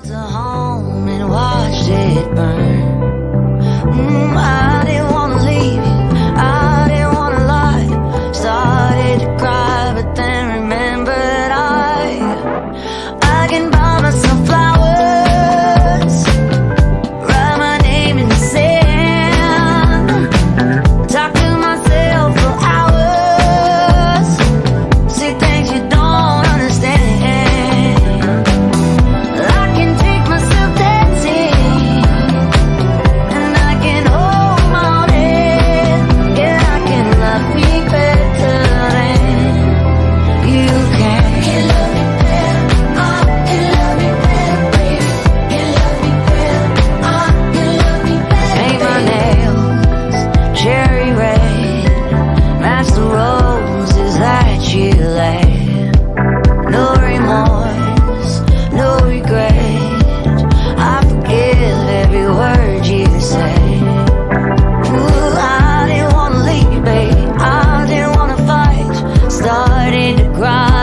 built a home and watched it burn. I didn't wanna leave you, I didn't wanna lie. Started to cry, but then remembered I can buy myself flowers, write my name in the sand, talk to myself for hours, see things you don't understand. I can take myself dancing, and I can hold my own head. Yeah, I can love me better than you can. Can love me better, I can love me better, baby. Can love me better, I can love me better. Paint my nails cherry red, match the roses that you laid. No remorse, no regret, I forgive every word you say. Ooh, I didn't wanna leave you, babe, I didn't wanna fight. Started to cry,